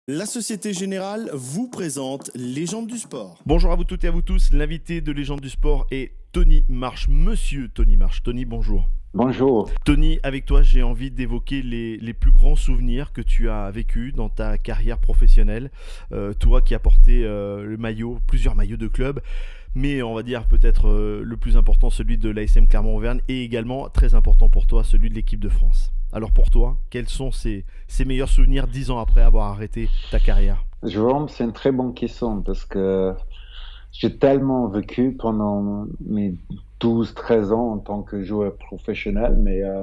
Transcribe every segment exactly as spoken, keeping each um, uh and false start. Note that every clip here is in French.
La Société Générale vous présente Légende du sport. Bonjour à vous toutes et à vous tous, l'invité de Légende du sport est Tony Marsh, monsieur Tony Marsh. Tony, bonjour. Bonjour. Tony, avec toi, j'ai envie d'évoquer les, les plus grands souvenirs que tu as vécus dans ta carrière professionnelle. Euh, toi qui as porté euh, le maillot, plusieurs maillots de club, mais on va dire peut-être euh, le plus important, celui de l'A S M Clermont-Auvergne, et également très important pour toi, celui de l'équipe de France. Alors pour toi, quels sont ces, ces meilleurs souvenirs dix ans après avoir arrêté ta carrière? Jérôme, c'est une très bonne question parce que j'ai tellement vécu pendant mes douze treize ans en tant que joueur professionnel, mais euh,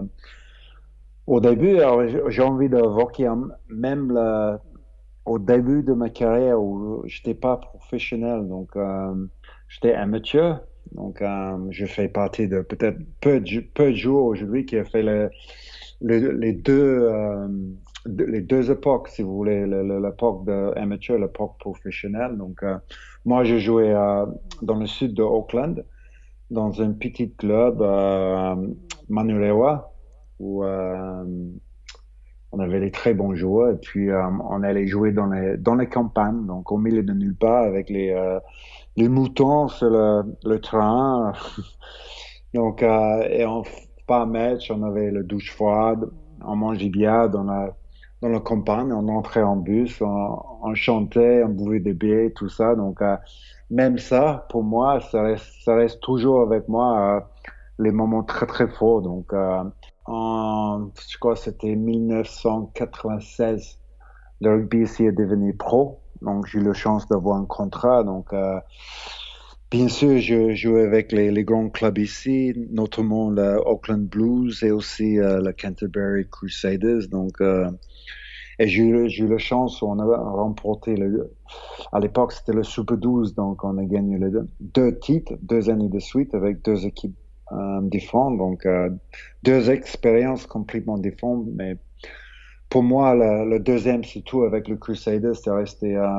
au début, alors, j'ai envie d'évoquer même la, au début de ma carrière où j'étais pas professionnel, donc euh, j'étais amateur, donc euh, je fais partie de peut-être peu de, peu de joueurs aujourd'hui qui ont fait le, le, les deux euh, les deux époques, si vous voulez, l'époque de amateur, l'époque professionnelle. Donc euh, moi, je jouais euh, dans le sud de Auckland, dans un petit club euh, Manurewa, où euh, on avait des très bons joueurs, et puis euh, on allait jouer dans les dans les campagnes, donc au milieu de nulle part, avec les euh, les moutons sur le, le train. Donc euh, et en par match, on avait la douche froide, on mangeait bien dans la dans la campagne, on entrait en bus, on, on chantait, on buvait des bières, tout ça. Donc euh, même ça, pour moi, ça reste ça reste toujours avec moi euh, les moments très très forts. Donc euh, en, je crois que c'était mille neuf cent quatre-vingt-seize, le rugby ici est devenu pro. Donc, j'ai eu la chance d'avoir un contrat. Donc, euh, bien sûr, je jouais avec les, les grands clubs ici, notamment le Auckland Blues et aussi euh, le Canterbury Crusaders. Donc, euh, et j'ai eu, j'ai eu la chance, on a remporté, le, à l'époque, c'était le Super douze. Donc, on a gagné les deux, deux titres, deux années de suite avec deux équipes euh, différentes. Donc, euh, deux expériences complètement différentes, mais pour moi, le, le deuxième, surtout avec le Crusaders, c'est resté euh,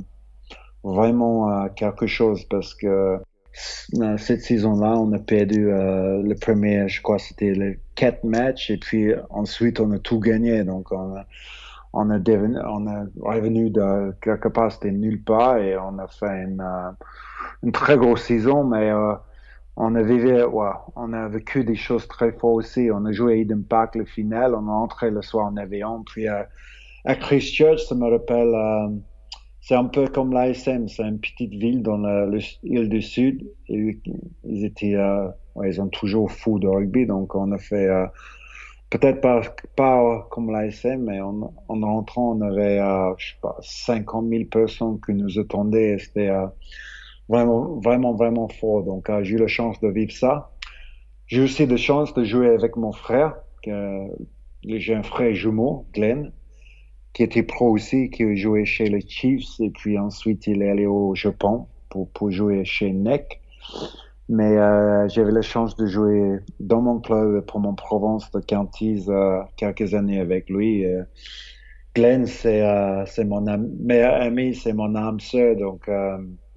vraiment euh, quelque chose parce que euh, cette saison-là, on a perdu euh, le premier, je crois, c'était les quatre matchs et puis ensuite on a tout gagné. Donc on a, on a, devenu, on a revenu de quelque part, c'était nulle part et on a fait une, euh, une très grosse saison, mais euh, on a vécu, ouais, on a vécu des choses très fortes aussi. On a joué à Eden Park le final, on est entré le soir en avion, puis euh, à Christchurch, ça me rappelle, euh, c'est un peu comme l'A S M, c'est une petite ville dans l'île du Sud. Et ils étaient, euh, ouais, ils ont toujours fou de rugby, donc on a fait euh, peut-être pas pas comme l'A S M, mais en, en rentrant, on avait, euh, je sais pas, cinquante mille personnes qui nous attendaient. C'était euh, Vraiment, vraiment, vraiment fort. Donc, euh, j'ai eu la chance de vivre ça. J'ai aussi la chance de jouer avec mon frère. Que, j'ai un frère jumeau, Glenn, qui était pro aussi, qui jouait chez les Chiefs. Et puis ensuite, il est allé au Japon pour, pour jouer chez N E C. Mais euh, j'avais la chance de jouer dans mon club pour mon Provence de Cantiz euh, quelques années avec lui. Euh, Glenn, c'est euh, c'est mon am meilleur ami, c'est mon âme sœur. Donc, euh,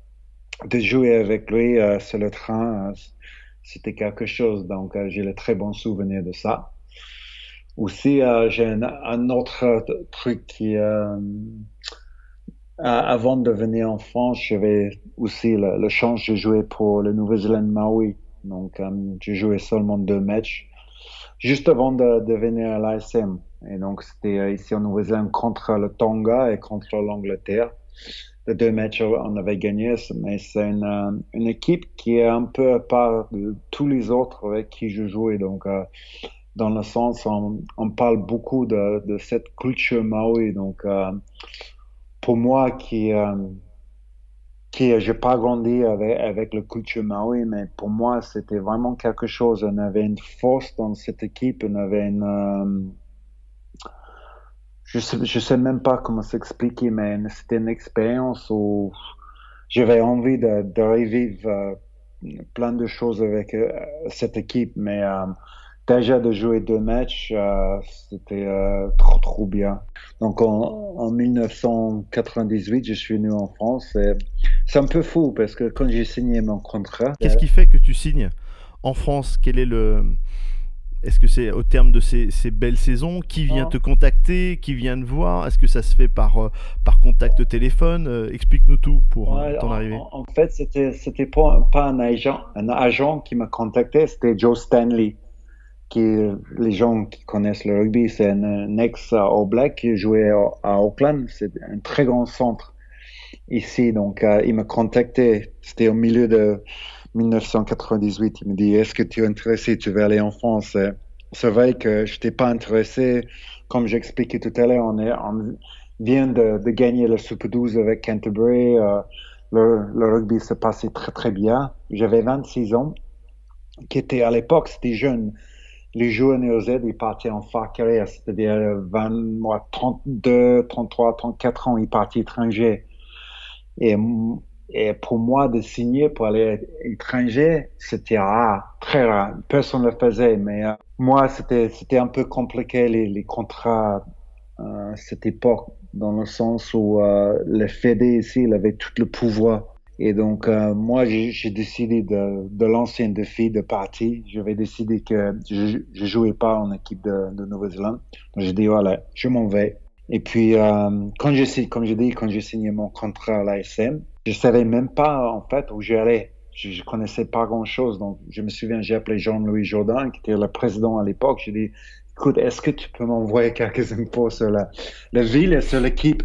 de jouer avec lui euh, sur le train, euh, c'était quelque chose. Donc, euh, j'ai le très bon souvenir de ça. Aussi, euh, j'ai un, un autre truc qui, euh, avant de venir en France, j'avais aussi la, la chance de jouer pour la Nouvelle-Zélande Maui. Donc, euh, j'ai joué seulement deux matchs juste avant de, de venir à l'A S M. Et donc, c'était euh, ici en Nouvelle-Zélande contre le Tonga et contre l'Angleterre. Les deux matchs, on avait gagné, mais c'est une, une équipe qui est un peu à part de tous les autres avec qui je jouais. Donc, euh, dans le sens, on, on parle beaucoup de, de cette culture Maui. Donc, euh, pour moi, qui, euh, qui, j'ai pas grandi avec, avec le culture Maui, mais pour moi, c'était vraiment quelque chose. On avait une force dans cette équipe, on avait une, euh, Je sais, je sais même pas comment s'expliquer, mais c'était une expérience où j'avais envie de, de revivre euh, plein de choses avec euh, cette équipe. Mais euh, déjà de jouer deux matchs, euh, c'était euh, trop trop bien. Donc en, en mille neuf cent quatre-vingt-dix-huit, je suis venu en France. Et c'est un peu fou parce que quand j'ai signé mon contrat, qu'est-ce qui fait que tu signes en France? Quel est le Est-ce que c'est au terme de ces, ces belles saisons? Qui vient te contacter? Qui vient te voir? Est-ce que ça se fait par, euh, par contact téléphone, euh, explique-nous tout pour euh, Ouais, ton en, arrivée. en- en fait, c'était c'était pas, pas un agent, un agent qui m'a contacté, c'était Joe Stanley, qui les gens qui connaissent le rugby, c'est un, un ex euh, All Black qui jouait à, à Auckland, c'est un très grand centre ici. Donc, euh, il m'a contacté, c'était au milieu de mille neuf cent quatre-vingt-dix-huit. Il me dit, est-ce que tu es intéressé, tu veux aller en France? Euh, C'est vrai que je n'étais pas intéressé. Comme j'expliquais tout à l'heure, on, est, on vient de, de gagner le Super douze avec Canterbury. Euh, le, le rugby se passait très très bien. J'avais vingt-six ans, qui était à l'époque, c'était jeune. Les joueurs néo-Z, ils partaient en fin de carrière, c'est-à-dire vingt, moi, trente-deux, trente-trois, trente-quatre ans, ils partaient étrangers. Et, et pour moi, de signer pour aller étranger, c'était rare, très rare. Personne ne le faisait, mais euh, moi, c'était c'était un peu compliqué les, les contrats euh, à cette époque, dans le sens où euh, le Fédé ici, il avait tout le pouvoir. Et donc, euh, moi, j'ai j'ai décidé de, de lancer un défi de partie. J'avais décidé que je je jouais pas en équipe de, de Nouvelle-Zélande. Donc, j'ai dit, voilà, je m'en vais. Et puis, euh, quand j'ai signé, comme j'ai dit, quand j'ai signé mon contrat à l'A S M, je savais même pas, en fait, où j'allais. Je, je connaissais pas grand-chose. Donc, je me souviens, j'ai appelé Jean-Louis Jourdain, qui était le président à l'époque. J'ai dit, écoute, est-ce que tu peux m'envoyer quelques infos sur la, la ville et sur l'équipe?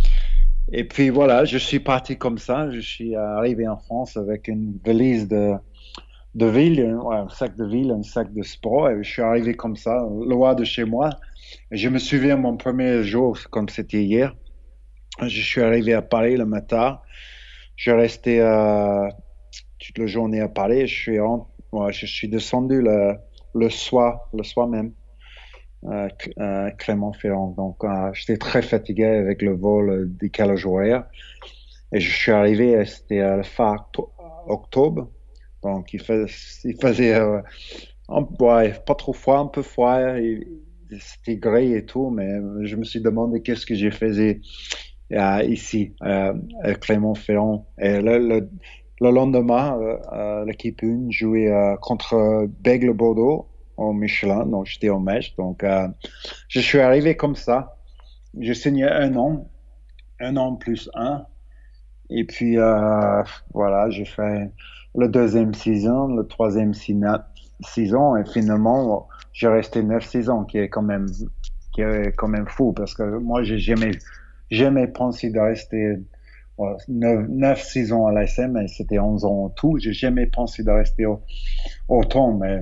Et puis voilà, je suis parti comme ça. Je suis arrivé en France avec une valise de, de ville, un, ouais, un sac de ville, un sac de sport. Et je suis arrivé comme ça, loin de chez moi. Et je me souviens mon premier jour, comme c'était hier. Je suis arrivé à Paris le matin. Je restais euh, toute la journée à Paris. Je suis, en, ouais, je suis descendu le, le soir, le soir même. Euh, euh, Clermont-Ferrand. Donc, euh, j'étais très fatigué avec le vol euh, décalage horaire. Et je suis arrivé, c'était à la fin octobre. Donc, il, fais, il faisait euh, un, ouais, pas trop froid, un peu froid. Et, c'était gris et tout, mais je me suis demandé qu'est-ce que je faisais euh, ici, euh, à Clermont-Ferrand. Et le, le, le lendemain, euh, euh, l'équipe un jouait euh, contre Bègle Bordeaux au Michelin, donc j'étais au match. Donc, euh, je suis arrivé comme ça. J'ai signé un an, un an plus un. Et puis, euh, voilà, j'ai fait le deuxième saison, le troisième saison, et finalement, j'ai resté neuf saisons, qui est quand même, qui est quand même fou, parce que moi, j'ai jamais, jamais pensé de rester ouais, neuf, neuf saisons à l'A S M, et c'était onze ans en tout. J'ai jamais pensé de rester au, autant, mais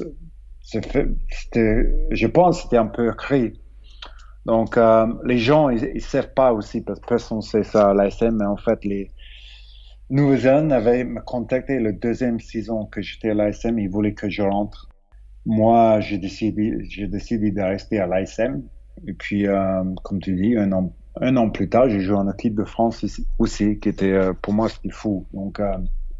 c'était, je pense que c'était un peu écrit. Donc, euh, les gens, ils, ils savent pas aussi, parce que personne sait ça à l'A S M, mais en fait, les Nouvelle-Zélande avaient me contacté le deuxième saison que j'étais à l'A S M, ils voulaient que je rentre. Moi, j'ai décidé, j'ai décidé de rester à l'A S M. Et puis, euh, comme tu dis, un an, un an plus tard, j'ai joué en équipe de France ici, aussi, qui était, euh, pour moi, c'était fou. Donc, euh,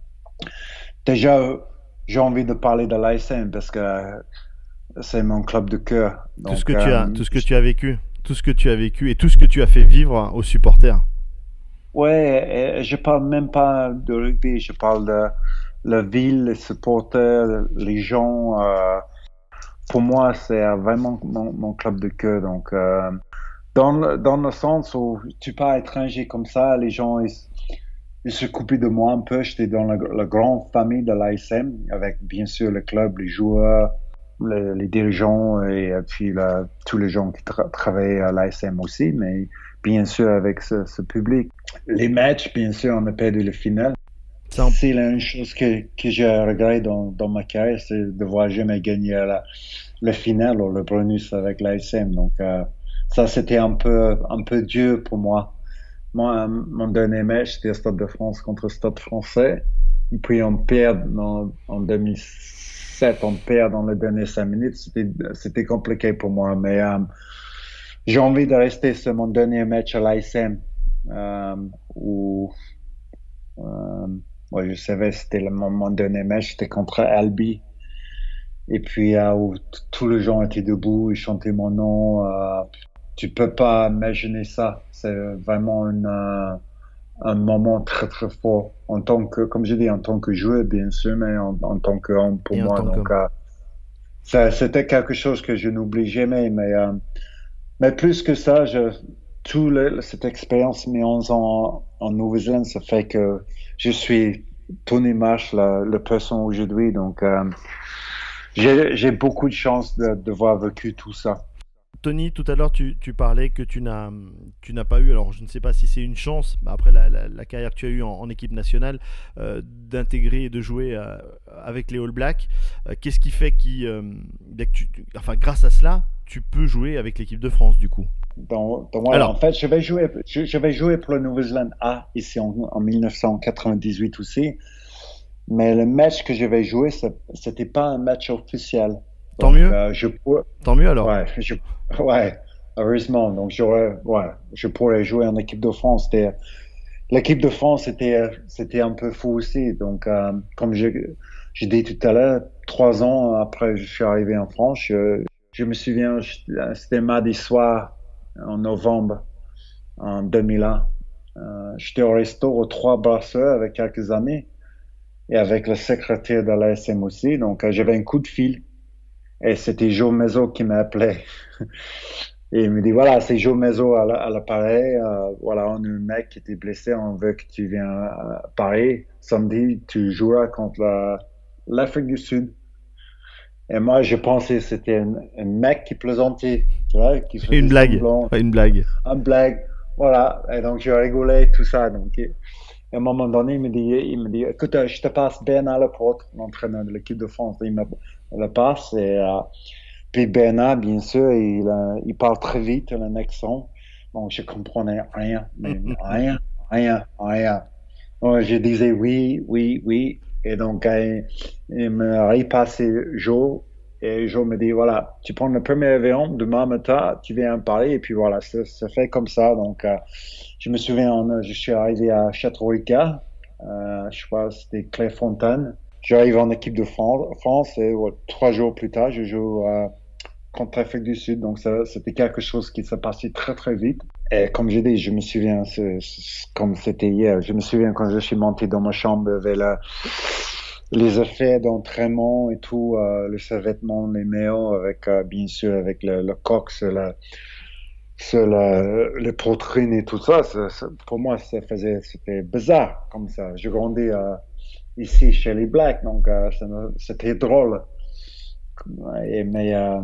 déjà, j'ai envie de parler de l'A S M parce que c'est mon club de cœur. Tout ce Donc, que tu as, euh, tout ce que tu as vécu, tout ce que tu as vécu et tout ce que tu as fait vivre aux supporters. ouais, et je parle même pas de rugby, je parle de la ville, les supporters, les gens. Euh, pour moi, c'est vraiment mon, mon club de cœur. Donc, euh, dans, le- dans le sens où tu pars étranger comme ça, les gens ils, ils se coupaient de moi un peu. J'étais dans la, la grande famille de l'A S M, avec bien sûr le club, les joueurs, les, les dirigeants et euh, puis là, tous les gens qui tra travaillaient à l'A S M aussi, mais bien sûr avec ce, ce public. Les matchs, bien sûr, on a perdu le final. Ça, en- C'est la une chose que, que je regrette dans, dans ma carrière, c'est de voir jamais gagner la, le final ou le bonus avec l'A S M. Donc, euh, ça, c'était un peu, un peu dur pour moi. Moi, euh, mon dernier match, c'était au Stade de France contre le Stade français. Et puis, on perd en, en deux mille sept, on perd dans les dernières cinq minutes. C'était, c'était compliqué pour moi. Mais euh, j'ai envie de rester sur mon dernier match à l'A S M, euh, où euh, ouais, je savais c'était le, mon, mon dernier match, c'était contre Albi. Et puis, euh, où t- tous les gens étaient debout, ils chantaient mon nom. Euh, tu peux pas imaginer ça. C'est vraiment une, euh, un moment très très fort en tant que, comme je dis, en tant que joueur bien sûr, mais en, en tant qu'homme pour et en moi. tant que Donc, euh, ça, c'était quelque chose que je n'oublie jamais. Mais, euh, mais plus que ça, je, toute cette expérience mis onze ans en Nouvelle-Zélande, ça fait que je suis ton image, la, la personne aujourd'hui. Donc, euh, j'ai, j'ai beaucoup de chance de, de voir vécu tout ça. Tony, tout à l'heure, tu, tu parlais que tu n'as, tu n'as pas eu, alors je ne sais pas si c'est une chance, mais après la, la, la carrière que tu as eue en, en équipe nationale, euh, d'intégrer et de jouer euh, avec les All Blacks. Euh, qu'est-ce qui fait qui, euh, que tu, enfin, grâce à cela, tu peux jouer avec l'équipe de France du coup? Donc, donc voilà, alors, en fait, je vais jouer, je, je vais jouer pour le Nouvelle-Zélande A ici en, en dix-neuf cent quatre-vingt-dix-huit aussi. Mais le match que je vais jouer, c'était pas un match officiel. Tant mieux. Euh, je pour... Tant mieux alors. Ouais, je... ouais, heureusement. Donc j'aurais, ouais, je pourrais jouer en équipe de France. C'était... L'équipe de France, c'était, c'était un peu fou aussi. Donc, euh, comme je, j'ai dit tout à l'heure, trois ans après je suis arrivé en France, je, je me souviens, c'était mardi soir en novembre en deux mille un. Euh, j'étais au resto aux Trois Brasseurs avec quelques amis et avec le secrétaire de l'A S M aussi. Donc, euh, j'avais un coup de fil. Et c'était Joe Mezzo qui m'a appelé. Et il me dit, voilà, c'est Joe Mezzo à l'appareil. Euh, voilà, on a un mec qui était blessé. On veut que tu viennes à Paris. Samedi, tu joueras contre la, l'Afrique du Sud. Et moi, je pensais que c'était un, un mec qui plaisantait. Tu vois, qui faisait une blague. Semblant, une blague. Une blague. Voilà. Et donc, je rigolais, tout ça. Donc, et, à un moment donné, il me dit, il me dit, écoute, je te passe Bernard Laporte, l'entraîneur de l'équipe de France. Il me le passe et, euh, puis Bernard, bien sûr, il, euh, il parle très vite, il a un accent. Donc, je comprenais rien, mais rien, rien, rien. Donc, je disais oui, oui, oui. Et donc, il, il me repassait Joe. Et Joe me dit, voilà, tu prends le premier avion, demain matin, tu viens à Paris. Et puis voilà, ça se fait comme ça. Donc, euh, je me souviens, je suis arrivé à Château-Ricard. Euh, je crois que c'était Clairefontaine. J'arrive en équipe de France et ouais, trois jours plus tard, je joue euh, contre l'Afrique du Sud. Donc, ça, c'était quelque chose qui s'est passé très, très vite. Et comme j'ai dit, je me souviens, c'est, c'est, comme c'était hier, je me souviens quand je suis monté dans ma chambre avec la, les effets d'entraînement et tout, euh, le survêtement, les maillots, avec, euh, bien sûr, avec le, le coq sur la, sur la, le poitrine et tout ça. Ça, ça. Pour moi, ça faisait, c'était bizarre comme ça. Je grandis euh, ici chez les Blacks, donc euh, ça, c'était drôle. Et, mais euh,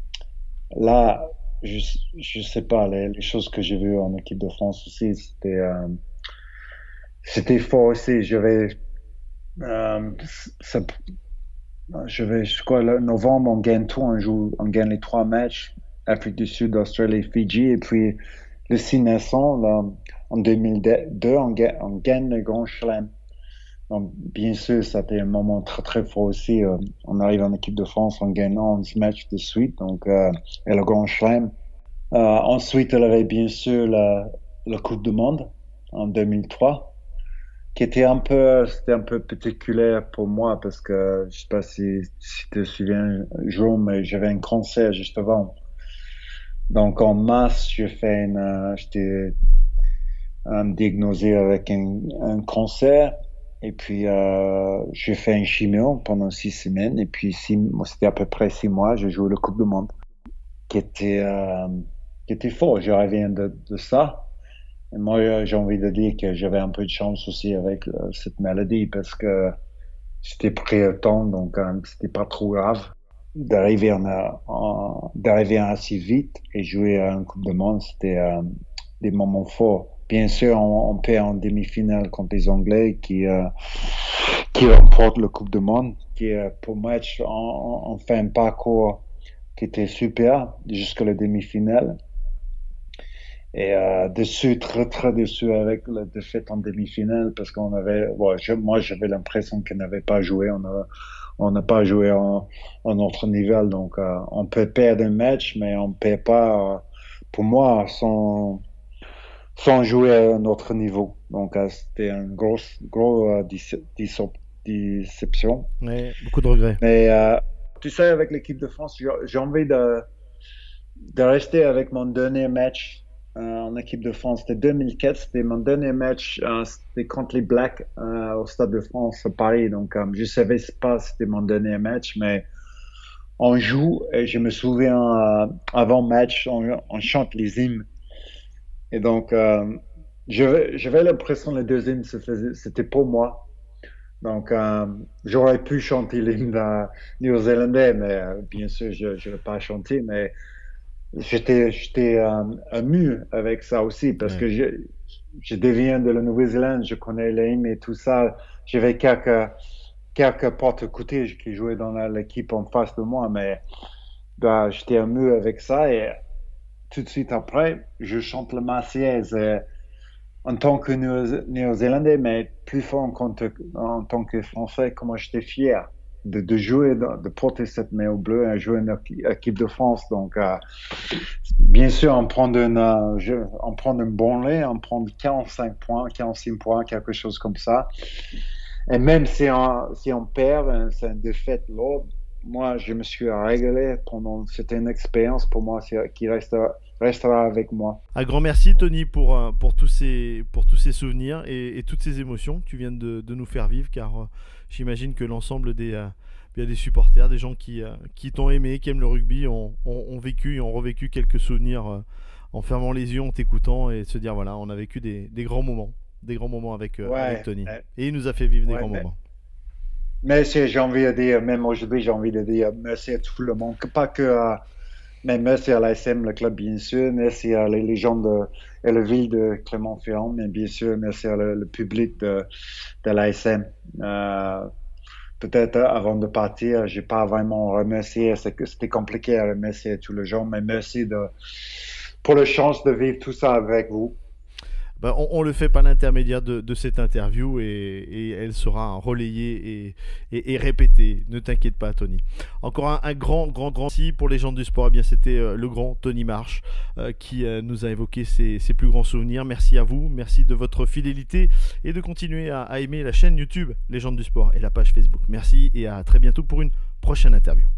là, je, je sais pas, les, les choses que j'ai vues en équipe de France aussi, c'était, euh, c'était fort aussi. Je vais, euh, ça, je vais, je crois, le novembre, on gagne tout, on joue, on gagne les trois matchs, Afrique du Sud, Australie, Fidji, et puis le six naissants, là, en deux mille deux, on gagne, on gagne le Grand Chelem. Donc, bien sûr, c'était un moment très, très fort aussi. Euh, on arrive en équipe de France en gagnant onze matchs de suite, donc, euh, et le Grand Chelem. Euh, ensuite, il y avait bien sûr la, la Coupe du Monde en deux mille trois, qui était un peu, c'était un peu particulier pour moi parce que, je sais pas si, si tu te souviens, Jérôme, mais j'avais un cancer juste avant. Donc, en mars, j'ai fait une, euh, j'étais euh, diagnosé avec un, un cancer. Et puis, euh, j'ai fait un chimio pendant six semaines. Et puis, six, c'était à peu près six mois, j'ai joué le Coupe du Monde, qui était, euh, qui était fort. Je reviens de, de ça. Et moi, j'ai envie de dire que j'avais un peu de chance aussi avec euh, cette maladie parce que c'était pris le temps, donc euh, c'était pas trop grave. D'arriver en, en, d'arriver assez vite et jouer à une Coupe du Monde, c'était euh, des moments forts. Bien sûr, on, on perd en demi-finale contre les Anglais qui euh, qui remportent le Coupe du Monde, qui euh, pour moi, on, on fait un parcours qui était super jusqu'à la demi-finale. Et euh, déçu, très très déçu avec la défaite en demi-finale parce qu'on avait, bon, je, moi j'avais l'impression qu'on n'avait pas joué, on a, on n'a pas joué en, en notre niveau, donc euh, on peut perdre un match, mais on ne perd pas, euh, pour moi, sans sans jouer à notre niveau. Donc, euh, c'était une grosse, grosse euh, déce- déception. Ouais, beaucoup de regrets. Mais, euh, tu sais, avec l'équipe de France, j'ai, j'ai envie de, de rester avec mon dernier match euh, en équipe de France. C'était deux mille quatre, c'était mon dernier match, euh, c'était contre les Blacks euh, au Stade de France à Paris. Donc, euh, je savais pas si c'était mon dernier match, mais on joue et je me souviens, euh, avant match, on, on chante les hymnes. Et donc, euh, je- j'avais l'impression que le deuxième, se faisait- c'était pour moi. Donc, euh, j'aurais pu chanter l'hymne euh, néo-zélandais, mais euh, bien sûr, je ne vais pas chanter, mais j'étais, j'étais euh, ému avec ça aussi, parce Ouais. que je, je deviens de la Nouvelle-Zélande, je connais l'hymne et tout ça. J'avais quelques, quelques porte-écouteurs qui jouaient dans la- l'équipe en face de moi, mais bah, j'étais ému avec ça et tout de suite après, je chante la Marseillaise euh, en tant que Néo- Néo-Zélandais, mais plus fort en, compte- en tant que Français, comment j'étais fier de, de jouer, dans- de porter cette maillot bleu et jouer une équi- équipe de France. Donc, euh, bien sûr, on prend une, euh, je- on prend une bonne lait, on prend quarante-cinq points, quarante-six points, quelque chose comme ça. Et même si on, si on perd, euh, c'est une défaite lourde. Moi, je me suis régalé pendant, c'était une expérience pour moi c'est- qui restera, restera avec moi. Un grand merci Tony pour, euh, pour, tous, ces, pour tous ces souvenirs et, et toutes ces émotions que tu viens de, de nous faire vivre, car euh, j'imagine que l'ensemble des, euh, bien des supporters, des gens qui, euh, qui t'ont aimé, qui aiment le rugby, ont, ont, ont vécu et ont revécu quelques souvenirs euh, en fermant les yeux, en t'écoutant et se dire voilà, on a vécu des, des grands moments, des grands moments avec, euh, avec Ouais, Tony. euh, Et il nous a fait vivre des ouais, grands mais, moments. mais c'est- j'ai envie de dire, même aujourd'hui, j'ai envie de dire merci à tout le monde, que- pas que, euh, mais merci à l'A S M, le club, bien sûr, merci à les, les gens de, et la ville de Clermont-Ferrand, mais bien sûr, merci à le, le public de, de l'A S M. Euh, Peut-être euh, avant de partir, j'ai pas vraiment remercié, c'est que c'était compliqué à remercier tous les gens, mais merci de, pour la chance de vivre tout ça avec vous. Bah, on, on le fait par l'intermédiaire de, de cette interview et, et elle sera relayée et, et, et répétée. Ne t'inquiète pas, Tony. Encore un, un grand, grand, grand merci pour les gens du sport. Eh bien, c'était euh, le grand Tony Marsh euh, qui euh, nous a évoqué ses, ses plus grands souvenirs. Merci à vous, merci de votre fidélité et de continuer à, à aimer la chaîne YouTube Légendes du Sport et la page Facebook. Merci et à très bientôt pour une prochaine interview.